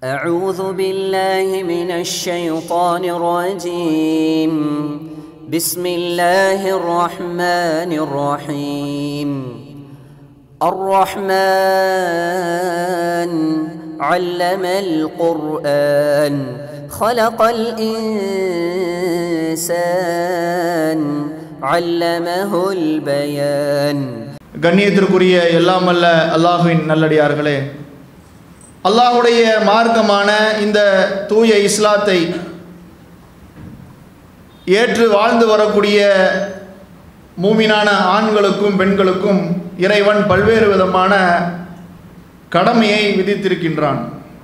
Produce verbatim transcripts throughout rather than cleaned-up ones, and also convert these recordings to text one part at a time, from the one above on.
أعوذ بالله من الشيطان الرجيم بسم الله الرحمن الرحيم الرحمن علم القرآن خلق الإنسان علمه البيان. கண்ணியத்திற்குரிய எல்லாம் அல்ல அல்லாஹ்வின் நல்லடியார்களே, அல்லாஹ்வுடைய மார்க்கமான இந்த தூய இஸ்லாத்தை ஏற்று வாழ்ந்து வரக்கூடிய மூமினான ஆண்களுக்கும் பெண்களுக்கும் இறைவன் பல்வேறு விதமான கடமையை விதித்திருக்கின்றான்.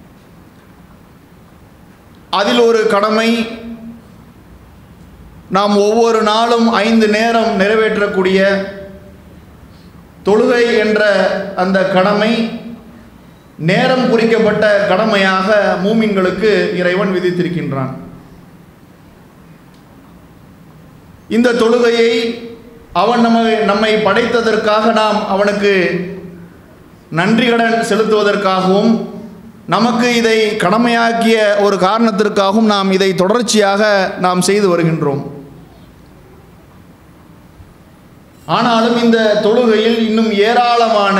அதில் ஒரு கடமை, நாம் ஒவ்வொரு நாளும் ஐந்து நேரம் நிறைவேற்றக்கூடிய தொழுகை என்ற அந்த கடமை நேரம் குறிக்கப்பட்ட கடமையாக மூமின்களுக்கு இறைவன் விதித்திருக்கின்றான். இந்த தொழுகையை அவன் நம்ம நம்மை படைத்ததற்காக நாம் அவனுக்கு நன்றி கடன் செலுத்துவதற்காகவும் நமக்கு இதை கடமையாக்கிய ஒரு காரணத்திற்காகவும் நாம் இதை தொடர்ச்சியாக நாம் செய்து வருகின்றோம். ஆனாலும் இந்த தொழுகையில் இன்னும் ஏராளமான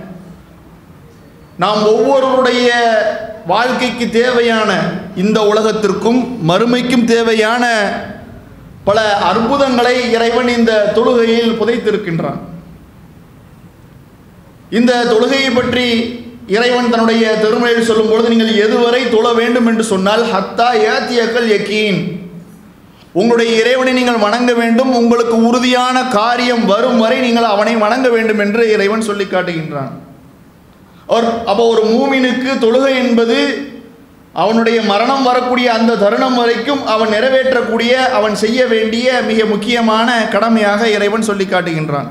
நாம் ஒவ்வொருவருடைய வாழ்க்கைக்கு தேவையான, இந்த உலகத்திற்கும் மறுமைக்கும் தேவையான பல அற்புதங்களை இறைவன் இந்த தொழுகையில் புதைத்திருக்கின்றான். இந்த தொழுகையை பற்றி இறைவன் தன்னுடைய திருமறையில் சொல்லும் பொழுது, நீங்கள் எதுவரை தொழ வேண்டும் என்று சொன்னால் ஹத்தா யாத்தியக்கல் யக்கீன், உங்களுடைய இறைவனை நீங்கள் வணங்க வேண்டும், உங்களுக்கு உறுதியான காரியம் வரும் வரை நீங்கள் அவனை வணங்க வேண்டும் என்று இறைவன் சொல்லி காட்டுகின்றான். அவர் அப்போ ஒரு மூமினுக்கு தொழுகை என்பது அவனுடைய மரணம் வரக்கூடிய அந்த தருணம் வரைக்கும் அவன் நிறைவேற்றக்கூடிய, அவன் செய்ய வேண்டிய மிக முக்கியமான கடமையாக இறைவன் சொல்லி காட்டுகின்றான்.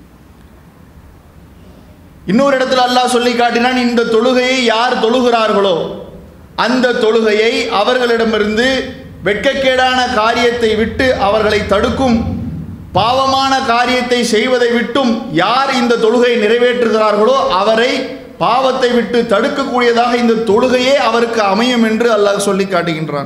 இன்னொரு இடத்துல அல்லாஹ் சொல்லி காட்டினான், இந்த தொழுகையை யார் தொழுகிறார்களோ அந்த தொழுகையை அவர்களிடமிருந்து வெட்கக்கேடான காரியத்தை விட்டு அவர்களை தடுக்கும், பாவமான காரியத்தை செய்வதை விட்டும் யார் இந்த தொழுகையை நிறைவேற்றுகிறார்களோ அவரை பாவத்தை விட்டு தடுக்கக்கூடியதாக இந்த தொழுகையே அவருக்கு அமையும் என்று அல்லாஹ் சொல்லி காட்டுகின்றான்.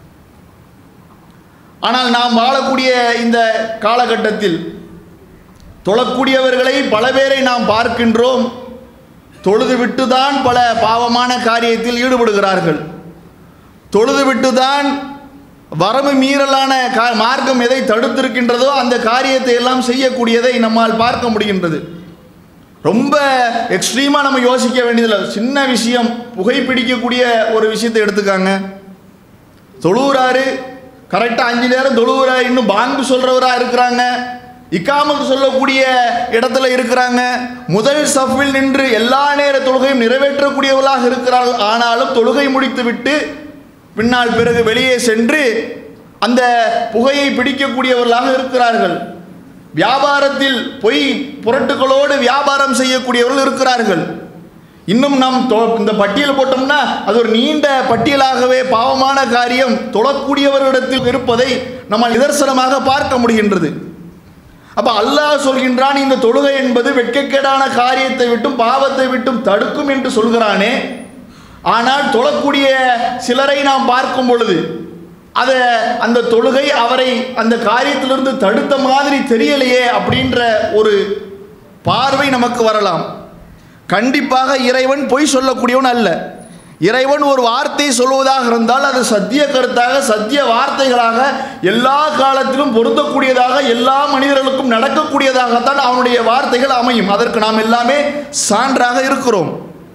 ஆனால் நாம் வாழக்கூடிய இந்த காலகட்டத்தில் தொழக்கூடியவர்களை பல பேரை நாம் பார்க்கின்றோம். தொழுது விட்டுதான் பல பாவமான காரியத்தில் ஈடுபடுகிறார்கள். தொழுது விட்டுதான் வரம்பு மீறலான மார்க்கம் எதை தடுத்திருக்கின்றதோ அந்த காரியத்தை எல்லாம் செய்யக்கூடியதை நம்மால் பார்க்க முடிகின்றது. ரொம்ப எக்ஸ்ட்ரீமாக நம்ம யோசிக்க வேண்டியதில்லை. சின்ன விஷயம், புகைப்பிடிக்கக்கூடிய ஒரு விஷயத்தை எடுத்துக்காங்க. தொழுகிறாரு, கரெக்டாக அஞ்சு நேரம் தொழுகிறாரு, இன்னும் பாங்கு சொல்கிறவராக இருக்கிறாங்க, இக்காமத்து சொல்லக்கூடிய இடத்துல இருக்கிறாங்க, முதல் சஃபில் நின்று எல்லா நேர தொழுகையும் நிறைவேற்றக்கூடியவர்களாக இருக்கிறார்கள். ஆனாலும் தொழுகை முடித்து விட்டு பின்னால் பிறகு வெளியே சென்று அந்த புகையை பிடிக்கக்கூடியவர்களாக இருக்கிறார்கள். வியாபாரத்தில் பொய் புரட்டுகளோடு வியாபாரம் செய்யக்கூடியவர்கள் இருக்கிறார்கள். இன்னும் நாம் இந்த பட்டியல் போட்டோம்னா அது ஒரு நீண்ட பட்டியலாகவே பாவமான காரியம் தொழக்கூடியவர்களிடத்தில் இருப்பதை நம்ம நிதர்சனமாக பார்க்க முடிகின்றது. அப்போ அல்லாஹ் சொல்கின்றான், இந்த தொழுகை என்பது வெட்கக்கேடான காரியத்தை விட்டும் பாவத்தை விட்டும் தடுக்கும் என்று சொல்கிறானே. ஆனால் தொழக்கூடிய சிலரை நாம் பார்க்கும் பொழுது அதை அந்த தொழுகை அவரை அந்த காரியத்திலிருந்து தடுத்த மாதிரி தெரியலையே அப்படின்ற ஒரு பார்வை நமக்கு வரலாம். கண்டிப்பாக இறைவன் பொய் சொல்லக்கூடியவன் அல்ல. இறைவன் ஒரு வார்த்தை சொல்வதாக இருந்தால் அது சத்திய கருத்தாக, சத்திய வார்த்தைகளாக, எல்லா காலத்திலும் பொருந்தக்கூடியதாக, எல்லா மனிதர்களுக்கும் நடக்கக்கூடியதாகத்தான் அவனுடைய வார்த்தைகள் அமையும். அதற்கு நாம் எல்லாமே சான்றாக இருக்கிறோம்.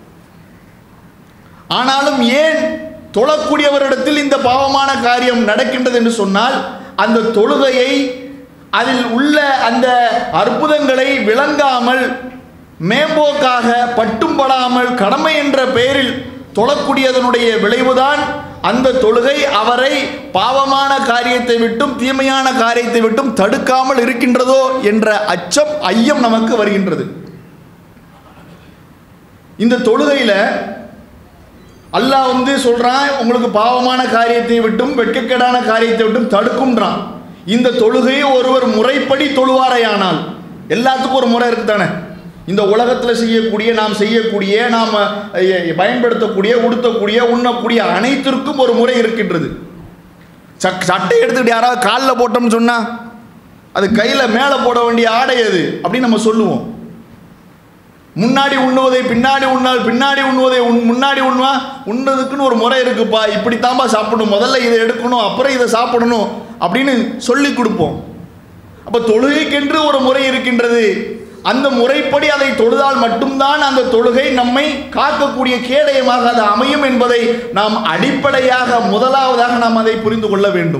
ஆனாலும் ஏன் தொழக்கூடியவரிடத்தில் இந்த பாவமான காரியம் நடக்கின்றது என்று சொன்னால், அந்த தொழுகையை, அதில் உள்ள அந்த அற்புதங்களை விளங்காமல், மேம்போக்காக, பட்டும் படாமல், கடமை என்ற பெயரில் தொழக்கூடியதனுடைய விளைவுதான் அந்த தொழுகை அவரை பாவமான காரியத்தை விட்டும் தீமையான காரியத்தை விட்டும் தடுக்காமல் இருக்கின்றதோ என்ற அச்சம், ஐயம் நமக்கு வருகின்றது. இந்த தொழுகையில் அல்லாஹ் வந்து சொல்கிறான், உங்களுக்கு பாவமான காரியத்தை விட்டும் வெட்கக்கேடான காரியத்தை விட்டும் தடுக்கும்ன்றான். இந்த தொழுகையை ஒருவர் முறைப்படி தொழுவாரையானால், எல்லாத்துக்கும் ஒரு முறை இருக்குது தானே, இந்த உலகத்தில் செய்யக்கூடிய, நாம் செய்யக்கூடிய, நாம் பயன்படுத்தக்கூடிய, உடுத்தக்கூடிய, உண்ணக்கூடிய அனைத்திற்கும் ஒரு முறை இருக்கின்றது. சட்டை எடுத்துக்கிட்டு யாராவது காலில் போட்டோம்னு சொன்னால் அது கையில் மேலே போட வேண்டிய ஆடை அது அப்படின்னு நம்ம சொல்லுவோம். முன்னாடி உண்ணுவதை பின்னாடி உண்ணால், பின்னாடி உண்ணுவதை உண் முன்னாடி உண்ணுவா, உண்ணுறதுக்குன்னு ஒரு முறை இருக்குப்பா, இப்படித்தாம்பா சாப்பிடணும், முதல்ல இதை எடுக்கணும் அப்புறம் இதை சாப்பிடணும் அப்படின்னு சொல்லி கொடுப்போம். அப்போ தொழுகைக்கென்று ஒரு முறை இருக்கின்றது. அந்த முறைப்படி அதை தொழுதால் மட்டும்தான் அந்த தொழுகை நம்மை காக்கக்கூடிய கேடயமாக அது அமையும் என்பதை நாம் அடிப்படையாக முதலாவதாக நாம் அதை புரிந்து கொள்ள வேண்டும்.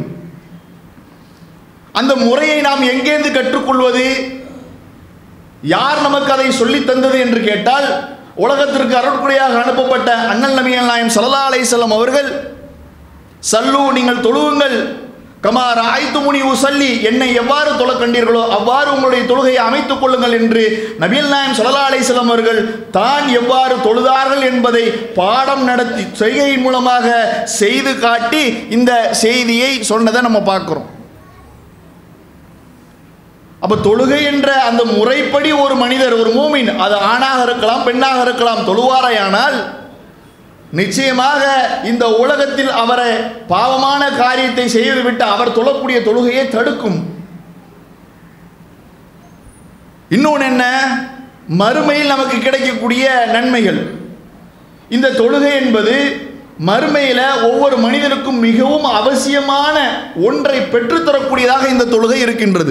அந்த முறையை நாம் எங்கேருந்து கற்றுக்கொள்வது? யார் நமக்கு அதை சொல்லி தந்தது என்று கேட்டால், உலகத்திற்கு அருட்குறையாக அனுப்பப்பட்ட அண்ணல் நபிகள் நாயகம் ஸல்லல்லாஹு அலைஹி வஸல்லம் அவர்கள், சல்லு நீங்கள் தொழுவுங்கள், கமா ரஅய்துமுனி உஸல்லி என்னை எவ்வாறு தொழ கண்டீர்களோ அவ்வாறு உங்களுடைய தொழுகையை அமைத்துக் கொள்ளுங்கள் என்று நபிகள் நாயகம் ஸல்லல்லாஹு அலைஹி வஸல்லம் அவர்கள் தான் எவ்வாறு தொழுதார்கள் என்பதை பாடம் நடத்தி செய்கையின் மூலமாக செய்து காட்டி இந்த செய்தியை சொன்னதை நம்ம பார்க்கிறோம். அப்போ தொழுகை என்ற அந்த முறைப்படி ஒரு மனிதர், ஒரு மூமின், அது ஆணாக இருக்கலாம் பெண்ணாக இருக்கலாம், தொழுவாரையானால் நிச்சயமாக இந்த உலகத்தில் அவரை பாவமான காரியத்தை செய்துவிட்டு அவர் தொழக்கூடிய தொழுகையை தடுக்கும். இன்னொன்று என்ன? மறுமையில் நமக்கு கிடைக்கக்கூடிய நன்மைகள். இந்த தொழுகை என்பது மறுமையில் ஒவ்வொரு மனிதனுக்கும் மிகவும் அவசியமான ஒன்றை பெற்றுத்தரக்கூடியதாக இந்த தொழுகை இருக்கின்றது.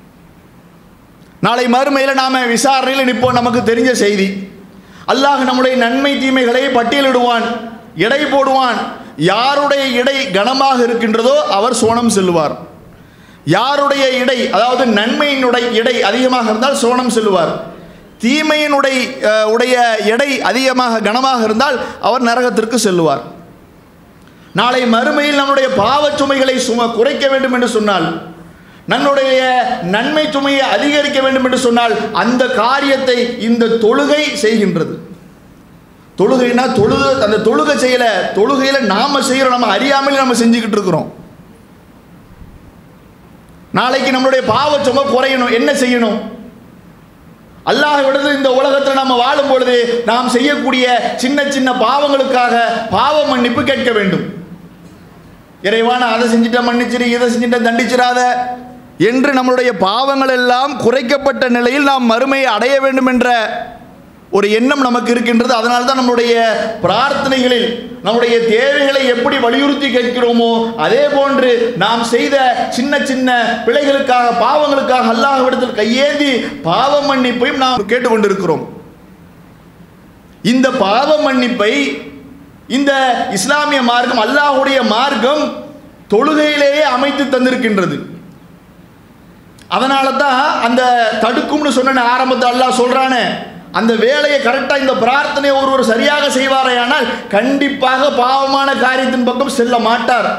நாளை மறுமையில் நாம் விசாரணையில் நிற்போம். நமக்கு தெரிஞ்ச செய்தி, அல்லாஹ் நம்முடைய நன்மை தீமைகளை பட்டியலிடுவான், எடை போடுவான். யாருடைய இடை கனமாக இருக்கின்றதோ அவர் சோனம் செல்லுவார். யாருடைய இடை, அதாவது நன்மையினுடைய இடை அதிகமாக இருந்தால் சோனம் செல்லுவார். தீமையினுடைய உடைய எடை அதிகமாக கனமாக இருந்தால் அவர் நரகத்திற்கு செல்லுவார். நாளை மறுமையில் நம்முடைய பாவச் சுமைகளை சும குறைக்க வேண்டும் என்று சொன்னால், நம்முடைய நன்மை சுமையை அதிகரிக்க வேண்டும் என்று சொன்னால் அந்த காரியத்தை இந்த தொழுகை செய்கின்றது. தொழுகைனா தொழுது அந்த தொழுகை செய்யல, தொழுகையில் நாம செய்கிறோம், நம்ம அறியாமல் நம்ம செஞ்சுக்கிட்டு இருக்கிறோம். நாளைக்கு நம்மளுடைய பாவ சுமை குறையணும், என்ன செய்யணும்? அல்லாஹ் விடுது இந்த உலகத்தில் நம்ம வாழும் பொழுது நாம் செய்யக்கூடிய சின்ன சின்ன பாவங்களுக்காக பாவ மன்னிப்பு கேட்க வேண்டும். இறைவான அதை செஞ்சுட்ட மன்னிச்சிரு, இதை செஞ்சுட்ட தண்டிச்சிடாத என்று நம்மளுடைய பாவங்கள் எல்லாம் குறைக்கப்பட்ட நிலையில் நாம் மறுமையை அடைய வேண்டும் என்ற ஒரு எண்ணம் நமக்கு இருக்கின்றது. அதனால தான் நம்முடைய பிரார்த்தனைகளில் நம்முடைய தேவைகளை எப்படி வலியுறுத்தி கேட்கிறோமோ அதே போன்று நாம் செய்த சின்ன சின்ன பிழைகளுக்காக, பாவங்களுக்காக அல்லாஹ்விடத்தில் கையேந்தி பாவ மன்னிப்பையும் நாம் கேட்டுக்கொண்டிருக்கிறோம். இந்த பாவ மன்னிப்பை இந்த இஸ்லாமிய மார்க்கம், அல்லாஹ்வுடைய மார்க்கம் தொழுகையிலேயே அமைத்து தந்திருக்கின்றது. அதனால தான் அந்த தடுக்கும்னு சொன்ன ஆரம்பத்தில் அல்லாஹ் சொல்றானே, அந்த வேலையை கரெக்டாக இந்த பிரார்த்தனை ஒருவர் சரியாக செய்வாரையானால் கண்டிப்பாக பாவமான காரியத்தின் பக்கம் செல்ல மாட்டார்.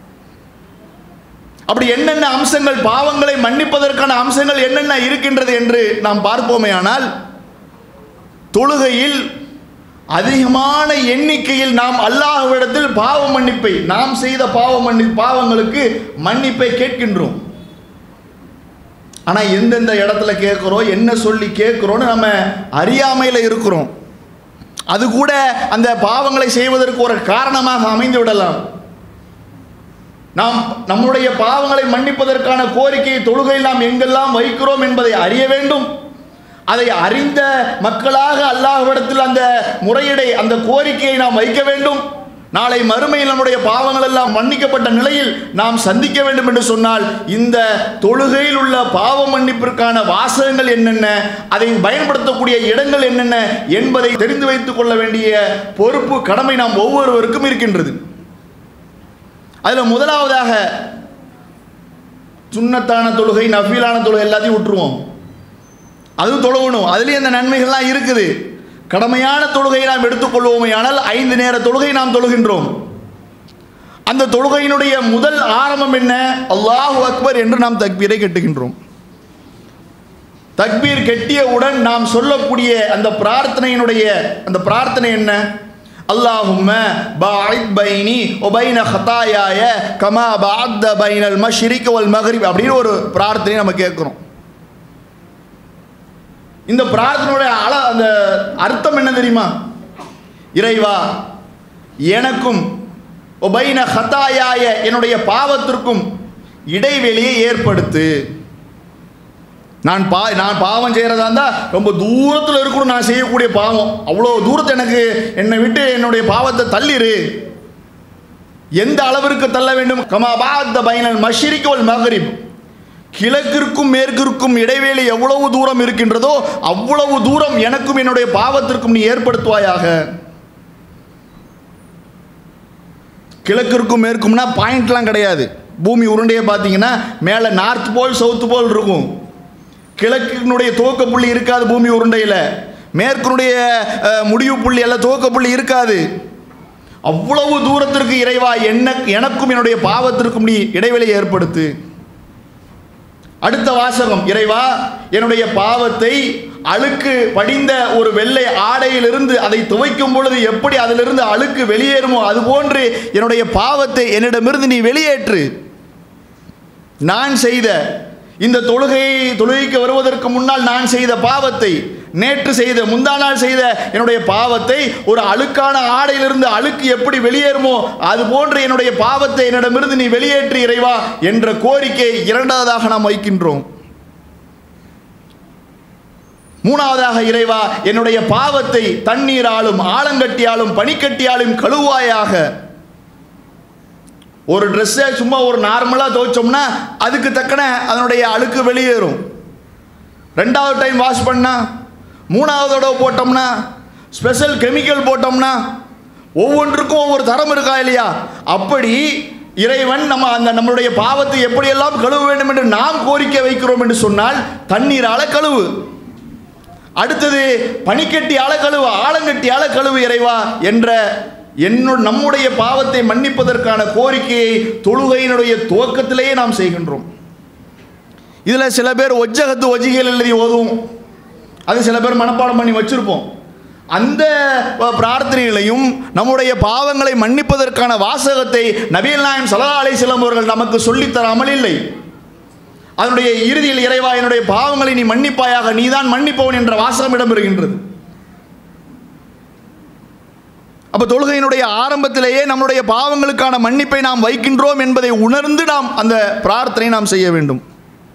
அப்படி என்னென்ன அம்சங்கள், பாவங்களை மன்னிப்பதற்கான அம்சங்கள் என்னென்ன இருக்கின்றது என்று நாம் பார்ப்போமே ஆனால், தொழுகையில் அதிகமான எண்ணிக்கையில் நாம் அல்லாஹ்விடத்தில் பாவ மன்னிப்பை, நாம் செய்த பாவ மன்னி பாவங்களுக்கு மன்னிப்பை கேட்கின்றோம். ஆனால் எந்தெந்த இடத்துல கேட்குறோம், என்ன சொல்லி கேட்குறோன்னு நம்ம அறியாமையில் இருக்கிறோம். அது கூட அந்த பாவங்களை செய்வதற்கு ஒரு காரணமாக அமைந்து விடலாம். நாம் நம்முடைய பாவங்களை மன்னிப்பதற்கான கோரிக்கையை தொழுகையில் நாம் எங்கெல்லாம் வைக்கிறோம் என்பதை அறிய வேண்டும். அதை அறிந்த மக்களாக அல்லாஹ்விடத்தில் அந்த முறையீடை, அந்த கோரிக்கையை நாம் வைக்க வேண்டும். நாளை மறுமையில் நம்முடைய பாவங்கள் எல்லாம் மன்னிக்கப்பட்ட நிலையில் நாம் சந்திக்க வேண்டும் என்று சொன்னால் இந்த தொழுகையில் உள்ள பாவ மன்னிப்பிற்கான வாசகங்கள் என்னென்ன, அதை பயன்படுத்தக்கூடிய இடங்கள் என்னென்ன என்பதை தெரிந்து வைத்துக் கொள்ள வேண்டிய பொறுப்பு, கடமை நாம் ஒவ்வொருவருக்கும் இருக்கின்றது. அதில் முதலாவதாக சுன்னத்தான தொழுகை, நஃபீலான தொழுகை எல்லாத்தையும் விட்டுருவோம். அது தொழுகணும், அதுலேயும் அந்த நன்மைகள்லாம் இருக்குது. கடமையான தொழுகையை நாம் எடுத்துக்கொள்வோமே ஆனால் ஐந்து நேர தொழுகை நாம் தொழுகின்றோம். அந்த தொழுகையினுடைய முதல் ஆரம்பம் என்ன? அல்லாஹு அக்பர் என்று நாம் தக்பீரை கட்டுகின்றோம். தக்பீர் கெட்டியவுடன் நாம் சொல்லக்கூடிய அந்த பிரார்த்தனையினுடைய அந்த பிரார்த்தனை என்ன? அல்லாஹும்ம பாஇத் பைனி வ பைன ஹதாயாய கமா பஅத்த பைனல் மஷ்ரிக் வல் மக்ரிப் அப்படின்னு ஒரு பிரார்த்தனை நம்ம கேட்குறோம். இந்த பிரார்த்தனையுடைய அள அந்த அர்த்தம் என்ன தெரியுமா? இறைவா, எனக்கும் ஒபைன ஹதாயாய என்னுடைய பாவத்திற்கும் இடைவெளியை ஏற்படுத்து. நான் பா நான் பாவம் செய்கிறதா இருந்தால் ரொம்ப தூரத்தில் இருக்கணும். நான் செய்யக்கூடிய பாவம் அவ்வளோ தூரத்தை எனக்கு என்னை விட்டு என்னுடைய பாவத்தை தள்ளிரு. எந்த அளவிற்கு தள்ள வேண்டும்? கமா பாத்த பைனல் மஷ்ரிக் வல் மக்ரிப், கிழக்கிற்கும் மேற்கிற்கும் இடைவெளி எவ்வளவு தூரம் இருக்கின்றதோ அவ்வளவு தூரம் எனக்கும் என்னுடைய பாவத்திற்கும் நீ ஏற்படுத்துவாயாக. கிழக்கிற்கும் மேற்கும்னா பாயிண்ட்லாம் கிடையாது. பூமி உருண்டையை பார்த்தீங்கன்னா மேலே நார்த் போல் சவுத் போல் இருக்கும். கிழக்கினுடைய துவக்க புள்ளி இருக்காது பூமி உருண்டையில், மேற்குனுடைய முடிவு புள்ளி எல்லாம் துவக்க புள்ளி இருக்காது. அவ்வளவு தூரத்திற்கு இறைவா என்ன எனக்கும் என்னுடைய பாவத்திற்கும் நீ இடைவெளி ஏற்படுத்து. அடுத்த வாசகம், இறைவா என்னுடைய பாவத்தை அழுக்கு படிந்த ஒரு வெள்ளை ஆடையிலிருந்து அதை துவைக்கும் பொழுது எப்படி அதிலிருந்து அழுக்கு வெளியேறுமோ அதுபோன்று என்னுடைய பாவத்தை என்னிடமிருந்து நீ வெளியேற்று. நான் செய்த இந்த தொழுகையை தொழுகைக்கு வருவதற்கு முன்னால் நான் செய்த பாவத்தை, நேற்று செய்த முந்தா நாள் செய்த என்னுடைய பாவத்தை ஒரு அழுக்கான ஆடையிலிருந்து அழுக்கு எப்படி வெளியேறுமோ அதுபோன்று என்னுடைய பாவத்தை என்னிடமிருந்து நீ வெளியேற்று இறைவா என்ற கோரிக்கை இரண்டாவதாக நாம் வைக்கின்றோம். மூணாவதாக, இறைவா என்னுடைய பாவத்தை தண்ணீராலும் ஆலங்கட்டியாலும் பனிக்கட்டியாலும் கழுவாயாக. ஒரு ட்ரெஸ்ஸை சும்மா ஒரு நார்மலாக துவைச்சோம்னா அதுக்கு தக்கன அதனுடைய அழுக்கு வெளியேறும். ரெண்டாவது டைம் வாஷ் பண்ணா, மூணாவது தடவை போட்டோம்னா, ஸ்பெஷல் கெமிக்கல் போட்டோம்னா ஒவ்வொன்றுக்கும் ஒவ்வொரு தரம் இருக்கா இல்லையா? அப்படி இறைவன் நம்ம அந்த நம்மளுடைய பாவத்தை எப்படியெல்லாம் கழுவ வேண்டும் என்று நாம் கோரிக்கை வைக்கிறோம் என்று சொன்னால் தண்ணீரால கழுவு. அடுத்தது பனிக்கட்டியால கழுவு, ஆலங்கட்டியால கழுவு இறைவா என்ற என்னோட நம்முடைய பாவத்தை மன்னிப்பதற்கான கோரிக்கையை தொழுகையினுடைய துவக்கத்திலேயே நாம் செய்கின்றோம். இதில் சில பேர் ஒஜ்ஜகத்து ஒஜிகள் எழுதி ஓதுவோம், அது சில பேர் மனப்பாடம் பண்ணி வச்சிருப்போம். அந்த பிரார்த்தனைகளையும் நம்முடைய பாவங்களை மன்னிப்பதற்கான வாசகத்தை நபிகள் நாயகம் ஸல்லல்லாஹு அலைஹி வஸல்லம் அவர்கள் நமக்கு சொல்லித்தராமல் இல்லை. அதனுடைய இறுதியில் இறைவா என்னுடைய பாவங்களை நீ மன்னிப்பாயாக, நீதான் மன்னிப்பவன் என்ற வாசகம் இடம்பெறுகின்றது. அப்போ தொழுகையினுடைய ஆரம்பத்திலேயே நம்முடைய பாவங்களுக்கான மன்னிப்பை நாம் வைக்கின்றோம் என்பதை உணர்ந்து நாம் அந்த பிரார்த்தனை நாம் செய்ய வேண்டும்.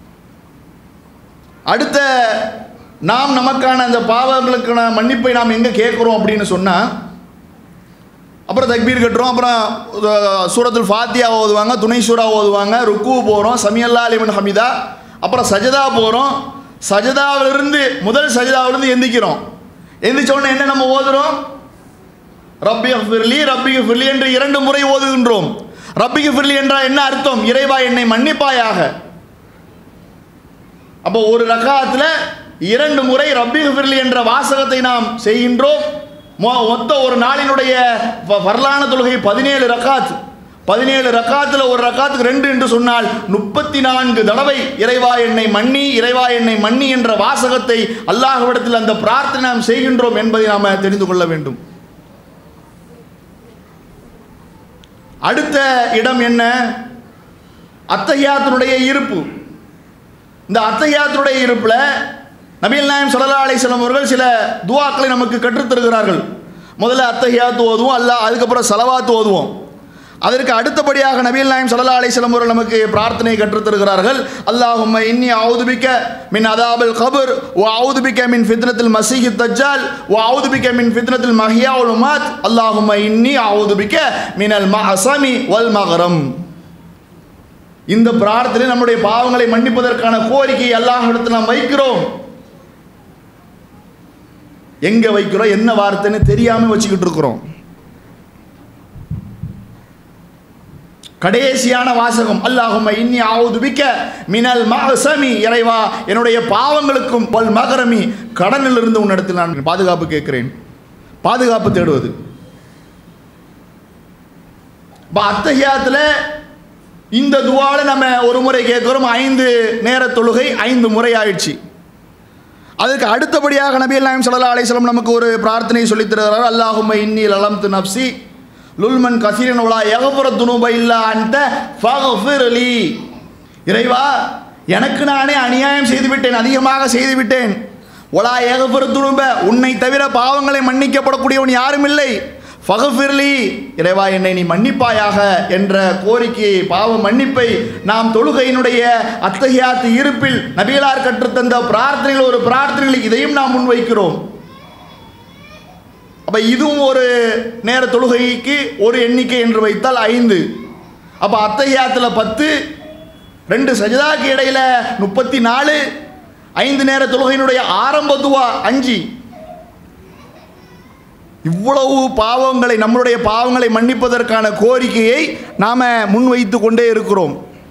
அடுத்த நாம் நமக்கான அந்த பாவங்களுக்கான மன்னிப்பை நாம் எங்கே கேட்குறோம் அப்படின்னு சொன்னால், அப்புறம் தக்பீர் கட்டுறோம், அப்புறம் சூரத்துல் ஃபாத்தியா ஓதுவாங்க, துணை சூரா ஓதுவாங்க, ருக்கு போகிறோம், சமியல்லா லிமன் ஹமிதா, அப்புறம் சஜதா போகிறோம். சஜதாவிலிருந்து முதல் சஜதாவிலிருந்து எந்திக்கிறோம். எந்திரிச்ச உடனே என்ன நம்ம ஓதுறோம்? ரப்பி ஃபிர்லி ரப்பி ஃபிர்லி என்று இரண்டு முறை ஓதுகின்றோம். ரப்பி ஃபிர்லி என்றால் என்ன அர்த்தம்? இறைவா என்னை மன்னிப்பாயாக. அப்போ ஒரு ரக்காத்தில் இரண்டு முறை ரப்பி ஃபிர்லி என்ற வாசகத்தை நாம் செய்கின்றோம். மொத்த ஒரு நாளினுடைய வரலான தொழுகை பதினேழு ரக்காத். பதினேழு ரக்காத்தில் ஒரு ரக்காத்துக்கு ரெண்டு என்று சொன்னால் முப்பத்தி நான்கு தடவை இறைவா என்னை மன்னி இறைவா என்னை மன்னி என்ற வாசகத்தை அல்லாஹ்விடத்தில் அந்த பிரார்த்தனை நாம் செய்கின்றோம் என்பதை நாம் தெரிந்து கொள்ள வேண்டும். அடுத்த இடம் என்ன? அத்தஹியாத்தினுடைய இருப்பு. இந்த அத்தஹியாத்தினுடைய இருப்பில் நபிகள் நாயகம் ஸல்லல்லாஹு அலைஹி வஸல்லம் அவர்கள் சில துஆக்களை நமக்கு கற்றுத் தருகிறார்கள். முதல்ல அத்தஹியாத் ஓதுவோம், அல்லாஹ் அதுக்கப்புறம் ஸலவாத் ஓதுவோம். அதற்கு அடுத்தபடியாக நபிகள் நாயகம் ஸல்லல்லாஹு அலைஹி வஸல்லம் அவர்கள் நமக்கு பிரார்த்தனை கற்றுத் தருகிறார்கள். அல்லாஹும்ம இன்னி அஊது பிக மின் அதாபில் கபர் வ அஊது பிக மின் ஃபித்னத்தில் மஸீஹித் தஜ்ஜால் வ அஊது பிக மின் ஃபித்னத்தில் மஹ்யா வல் மமாத் அல்லாஹும்ம இன்னி அஊது பிக மினல் மஹ்ஸமி வல் மக்ரம். இந்த பிரார்த்தனை நம்முடைய பாவங்களை மன்னிப்பதற்கான கோரிக்கை அல்லாஹ்விடத்தில் நாம் வைக்கிறோம். எங்க வைக்கிறோம், என்ன வார்த்தைன்னு தெரியாம வச்சுக்கிட்டு இருக்கிறோம். கடைசியான வாசகம் அல்லாஹும்ம இன்னி அஊது பிக மினல் மஹ்ஸமி, இறைவா என்னுடைய பாவங்களுக்கும் வல் மக்ரமி, கடனிலிருந்து உன்னிடத்தில் நான் பாதுகாப்பு கேட்கிறேன். பாதுகாப்பு தேடுவது. அத்தஹியாத்தில் இந்த துஆல நம்ம ஒரு முறை கேட்கிறோம். ஐந்து நேர தொழுகை ஐந்து முறை ஆயிடுச்சு. அதுக்கு அடுத்தபடியாக நபிகள் நாயகம் ஸல்லல்லாஹு அலைஹி வஸல்லம் நமக்கு ஒரு பிரார்த்தனை சொல்லித் தருகிறார். அல்லாஹும்ம இன்னி லலம்து நஃப்ஸி லுல்மன் கஸீரன் வலா யக்ஃபிரு துனூப இல்லா அன்த ஃபக்ஃபிர்லி. இறைவா எனக்கு நானே அநியாயம் செய்து விட்டேன், அதிகமாக செய்து விட்டேன். ஒலா யக்ஃபிரு துனுப, உன்னை தவிர பாவங்களை மன்னிக்கப்படக்கூடியவன் யாரும் இல்லை. ஃபக்ஃபிர்லி, இறைவா என்னை நீ மன்னிப்பாயாக என்ற கோரிக்கையை, பாவ மன்னிப்பை நாம் தொழுகையினுடைய அத்தஹியாத்து இருப்பில் நபிகளார் கற்றுத்தந்த பிரார்த்தனைகள் ஒரு பிரார்த்தனைகள் இதையும் நாம் முன்வைக்கிறோம். அப்போ இதுவும் ஒரு நேர தொழுகைக்கு ஒரு எண்ணிக்கை என்று வைத்தால் ஐந்து. அப்போ அத்தஹியாத்தில் பத்து, ரெண்டு சஜதாக்கு இடையில் முப்பத்தி நாலு, ஐந்து நேர தொழுகையினுடைய ஆரம்ப துவா அஞ்சு. இவ்வளவு பாவங்களை, நம்மளுடைய பாவங்களை மன்னிப்பதற்கான கோரிக்கையை நாம் முன்வைத்து கொண்டே இருக்கிறோம்.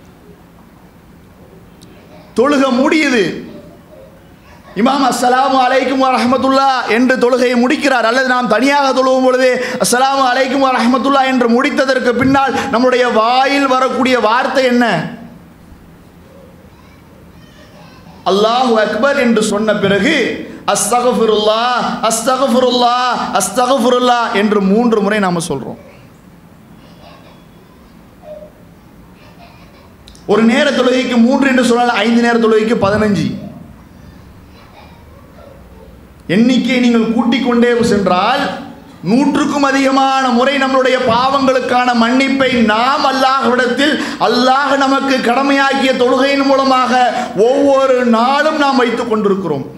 தொழுக முடியுது, இமாம் அஸ்ஸலாமு அலைக்கும் வரஹ்மத்துல்லா என்று தொழுகையை முடிக்கிறார், அல்லது நாம் தனியாக தொழுவும் பொழுது அஸ்ஸலாமு அலைக்கும் வரஹ்மத்துல்லா என்று முடித்ததற்கு பின்னால் நம்முடைய வாயில் வரக்கூடிய வார்த்தை என்ன? அல்லாஹு அக்பர் என்று சொன்ன பிறகு அஸ்தக்ஃபிருல்லாஹ் அஸ்தக்ஃபிருல்லாஹ் அஸ்தக்ஃபிருல்லாஹ் என்று மூன்று முறை நாம சொல்றோம். ஒரு நேர தொழுகைக்கு மூன்று என்று சொன்னால் ஐந்து நேர தொழுகைக்கு பதினஞ்சு. எண்ணிக்கை நீங்கள் கூட்டிக் கொண்டே சென்றால் நூற்றுக்கும் அதிகமான முறை நம்மளுடைய பாவங்களுக்கான மன்னிப்பை நாம் அல்லாஹ்விடத்தில், அல்லாஹ் நமக்கு கடமையாக்கிய தொழுகையின் மூலமாக ஒவ்வொரு நாளும் நாம் வைத்துக் கொண்டிருக்கிறோம்.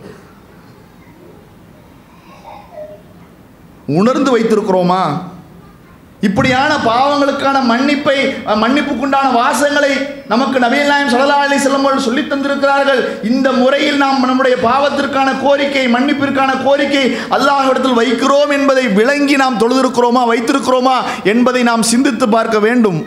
உணர்ந்து வைத்திருக்கிறோமா? இப்படியான பாவங்களுக்கான மன்னிப்பை, மன்னிப்புக்குண்டான வாசங்களை நமக்கு நபிகள் நாயகம் ஸல்லல்லாஹு அலைஹி வஸல்லம் அவர்கள் சொல்லி தந்திருக்கிறார்கள். இந்த முறையில் நாம் நம்முடைய பாவத்திற்கான கோரிக்கை, மன்னிப்பிற்கான கோரிக்கை அல்லாஹ்விடத்தில் வைக்கிறோம் என்பதை விளங்கி நாம் தொழுதிருக்கிறோமா, வைத்திருக்கிறோமா என்பதை நாம் சிந்தித்து பார்க்க வேண்டும்.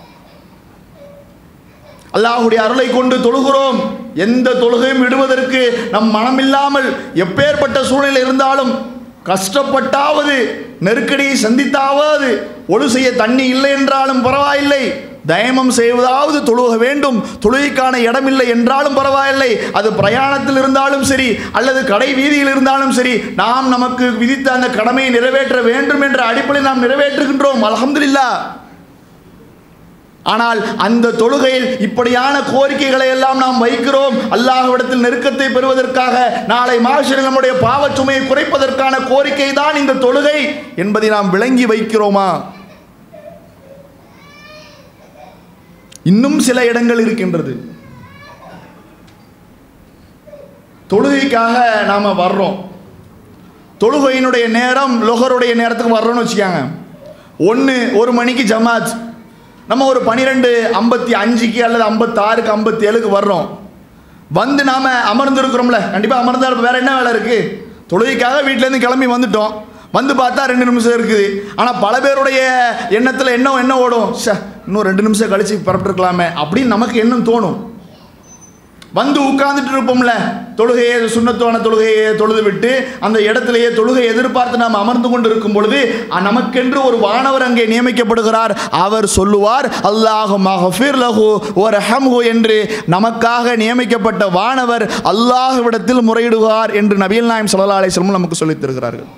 அல்லாஹ்வுடைய அருளை கொண்டு தொழுகிறோம். எந்த தொழுகையும் விடுவதற்கு நம் மனமில்லாமல் எப்பேற்பட்ட சூழ்நிலை இருந்தாலும் கஷ்டப்பட்டாவது, நெருக்கடியை சந்தித்தாவது, ஒழு செய்ய தண்ணி இல்லை என்றாலும் பரவாயில்லை, தயமம் செய்வதாவது தொழுக வேண்டும். தொழுகைக்கான இடமில்லை என்றாலும் பரவாயில்லை, அது பிரயாணத்தில் இருந்தாலும் சரி அல்லது கடை வீதியில் இருந்தாலும் சரி, நாம் நமக்கு விதித்த அந்த கடமையை நிறைவேற்ற வேண்டும் என்ற அடிப்படையில் நாம் நிறைவேற்றுகின்றோம். அல்ஹம்துலில்லாஹ். ஆனால் அந்த தொழுகையில் இப்படியான கோரிக்கைகளை எல்லாம் நாம் வைக்கிறோம். அல்லாஹ்விடத்தில் நெருக்கத்தை பெறுவதற்காக, நாளை மாஹ்ஷரில் நம்முடைய பாவச் சுமையை குறைப்பதற்கான கோரிக்கை தான் இந்த தொழுகை என்பதை நாம் விளங்கி வைக்கிறோமா? இன்னும் சில இடங்கள் இருக்கின்றது. தொழுகைக்காக நாம வர்றோம். தொழுகையினுடைய நேரம் லொஹருடைய நேரத்துக்கு வர்றோம்னு வச்சுக்காங்க. ஒன்று ஒரு மணிக்கு ஜமாத், நம்ம ஒரு பன்னிரெண்டு ஐம்பத்தி அஞ்சுக்கு அல்லது ஐம்பத்தாறுக்கு ஐம்பத்தி ஏழுக்கு வர்றோம். வந்து நாம் அமர்ந்துருக்கிறோம்ல, கண்டிப்பாக அமர்ந்தா வேறு என்ன வேலை இருக்குது? தொழுகைக்காக வீட்டிலேருந்து கிளம்பி வந்துட்டோம். வந்து பார்த்தா ரெண்டு நிமிஷம் இருக்குது. ஆனால் பல பேருடைய எண்ணத்தில் என்ன என்ன ஓடும், ச இன்னும் ரெண்டு நிமிஷம் கழிச்சு புறப்பட்டுருக்கலாமே அப்படின்னு நமக்கு எண்ணம் தோணும். வந்து உட்கார்ந்துட்டு இருப்போம்ல, தொழுகையை, சுன்னத்தான தொழுகையை தொழுது விட்டு அந்த இடத்திலேயே தொழுகை எதிர்பார்த்து நாம் அமர்ந்து கொண்டு இருக்கும் பொழுது நமக்கென்று ஒரு வானவர் அங்கே நியமிக்கப்படுகிறார். அவர் சொல்லுவார், அல்லாஹு மஃபிர் லஹு வர்ஹம்ஹு என்று. நமக்காக நியமிக்கப்பட்ட வானவர் அல்லாஹ்விடத்தில் முறையிடுவார் என்று நபிகள் நாயகம் ஸல்லல்லாஹு அலைஹி வஸல்லம் நமக்கு சொல்லித் தருகிறார்கள்.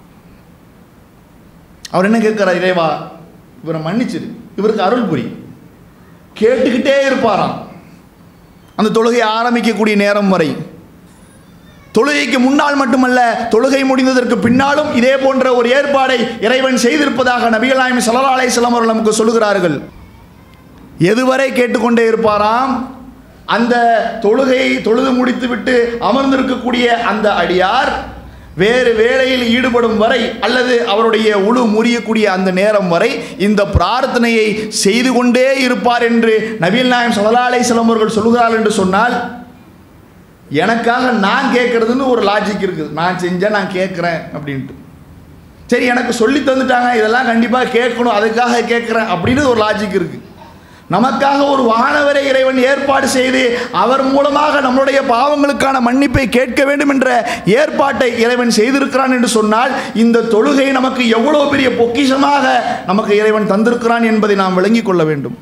அவர் என்ன கேட்கிறார்? இறைவா, இவரை மன்னிச்சிரு, இவருக்கு அருள் புரி. கேட்டுக்கிட்டே இருப்பாராம் அந்த தொழுகையை ஆரம்பிக்கக்கூடிய நேரம் வரை. தொழுகைக்கு முன்னால் மட்டுமல்ல, தொழுகை முடிந்ததற்கு பின்னாலும் இதே போன்ற ஒரு ஏற்பாடை இறைவன் செய்திருப்பதாக நபிகள் நாயகம் ஸல்லல்லாஹு அலைஹி வஸல்லம் அவர்கள் நமக்கு சொல்லுகிறார்கள். எதுவரை கேட்டுக்கொண்டே இருப்பாராம்? அந்த தொழுகையை தொழுது முடித்துவிட்டு அமர்ந்திருக்கக்கூடிய அந்த அடியார் வேறு வேளையில் ஈடுபடும் வரை அல்லது அவருடைய உழு முறியக்கூடிய அந்த நேரம் வரை இந்த பிரார்த்தனையை செய்து கொண்டே இருப்பார் என்று நபிகள் நாயகம் ஸல்லல்லாஹு அலைஹி வஸல்லம் அவர்கள் சொல்கிறார்கள். என்று சொன்னால் எனக்காக நான் கேட்கறதுன்னு ஒரு லாஜிக் இருக்குது. நான் செஞ்சேன், நான் கேட்குறேன் அப்படின்ட்டு. சரி, எனக்கு சொல்லி தந்துட்டாங்க, இதெல்லாம் கண்டிப்பாக கேட்கணும், அதுக்காக கேட்குறேன் அப்படின்னு ஒரு லாஜிக் இருக்குது. நமக்காக ஒரு வானவரை இறைவன் ஏற்பாடு செய்து அவர் மூலமாக நம்முடைய பாவங்களுக்கான மன்னிப்பை கேட்க வேண்டும் என்ற ஏற்பாட்டை இறைவன் செய்திருக்கிறான் என்று சொன்னால் இந்த தொழுகை நமக்கு எவ்வளவு பெரிய பொக்கிஷமாக நமக்கு இறைவன் தந்திருக்கிறான் என்பதை நாம் விளங்கிக் கொள்ள வேண்டும்.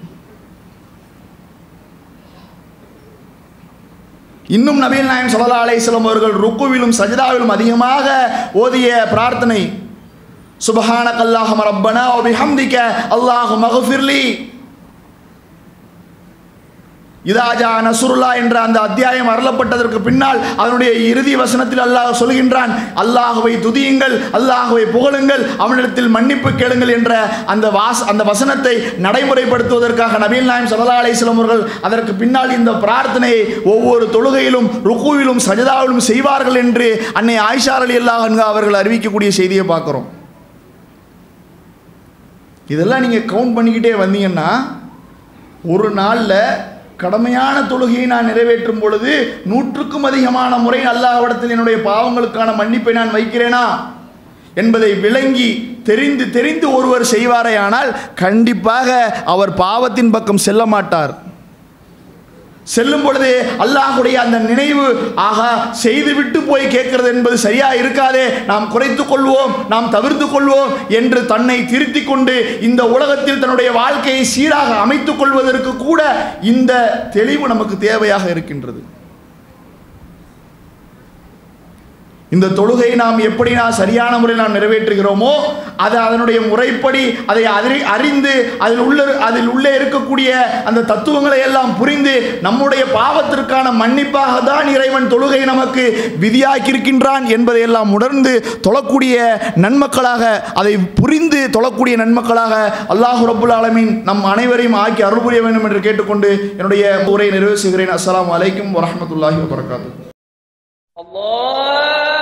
இன்னும் நபிகள் நாயகம் ஸல்லல்லாஹு அலைஹி வஸல்லம் அவர்கள் ருக்குவிலும் சஜ்தாவிலும் அதிகமாக ஓதிய பிரார்த்தனை சுப்ஹானக்கல்லாஹும்ம ரப்பனா வ பிஹம்திக அல்லாஹும்ம ஃபிர்லி. இதாஜா நசுருல்லா என்ற அந்த அத்தியாயம் அருளப்பட்டதற்கு பின்னால் அதனுடைய இறுதி வசனத்தில் அல்லாஹ் சொல்கின்றான், அல்லாஹுவை துதியுங்கள், அல்லாஹுவை புகழுங்கள், அவனிடத்தில் மன்னிப்பு கேளுங்கள் என்ற அந்த வாஸ் அந்த வசனத்தை நடைமுறைப்படுத்துவதற்காக நபிகள் நாயகம் ஸல்லல்லாஹு அலைஹி வஸல்லம் அவர்கள் அதற்கு பின்னால் இந்த பிரார்த்தனையை ஒவ்வொரு தொழுகையிலும் ருக்குவிலும் சஜதாவிலும் செய்வார்கள் என்று அன்னை ஆயிஷா ரலியல்லாஹு அன்ஹா அவர்கள் அறிவிக்கக்கூடிய செய்தியை பார்க்கிறோம். இதெல்லாம் நீங்கள் கவுண்ட் பண்ணிக்கிட்டே வந்தீங்கன்னா ஒரு நாளில் கடமையான தொழுகையை நான் நிறைவேற்றும் பொழுது நூற்றுக்கும் அதிகமான முறை அல்லாஹ்விடத்தில் என்னுடைய பாவங்களுக்கான மன்னிப்பை நான் வைக்கிறேனா என்பதை விளங்கி தெரிந்து தெரிந்து ஒருவர் செய்வாரேயானால் கண்டிப்பாக அவர் பாவத்தின் பக்கம் செல்ல மாட்டார். செல்லும் பொழுது அல்லாஹ்வுடைய அந்த நினைவு, ஆகா செய்துவிட்டு போய் கேட்கிறது என்பது சரியா இருக்காதே, நாம் குறைத்து கொள்வோம், நாம் தவிர்த்து கொள்வோம் என்று தன்னை திருத்திக் கொண்டு இந்த உலகத்தில் தன்னுடைய வாழ்க்கையை சீராக அமைத்துக் கொள்வதற்கு கூட இந்த தெளிவு நமக்கு தேவையாக இருக்கின்றது. இந்த தொழுகையை நாம் எப்படி நான் சரியான முறையில் நாம் நிறைவேற்றுகிறோமோ அது அதனுடைய முறைப்படி அதை அறிந்து அதில் உள்ள அதில் உள்ளே இருக்கக்கூடிய அந்த தத்துவங்களை எல்லாம் புரிந்து நம்முடைய பாவத்திற்கான மன்னிப்பாக தான் இறைவன் தொழுகை நமக்கு விதியாக்கியிருக்கின்றான் என்பதை எல்லாம் உணர்ந்து தொழக்கூடிய நன்மக்களாக, அதை புரிந்து தொழக்கூடிய நன்மக்களாக அல்லாஹ் ரப்புல் ஆலமீன் நம் அனைவரையும் ஆக்கி அருள் புரிய வேண்டும் என்று கேட்டுக்கொண்டு என்னுடைய உரையை நிறைவு செய்கிறேன். அஸ்ஸலாமு அலைக்கும் வரஹ்மத்துல்லாஹி வபரகாத்துஹு.